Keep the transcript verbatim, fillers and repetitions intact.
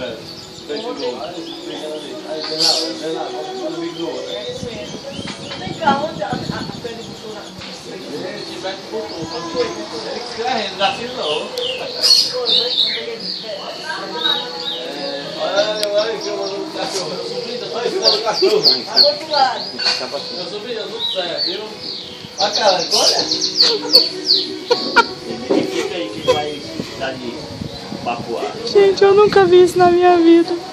velho. Peixe novo. Aí, vem lá, vem lá, vamos no bico do outro. Vem cá, onde a pele botou na Se tiver que botou, pra mim. Ele que escrevendo, não assim não. Olha, olha que eu mando o cachorro. Eu subi, olha que eu mando o cachorro. Tá do outro lado. Eu subi, eu subi certo, viu? Olha, cara, olha. Ele fica aí que vai dar de papoar. Gente, eu nunca vi isso na minha vida.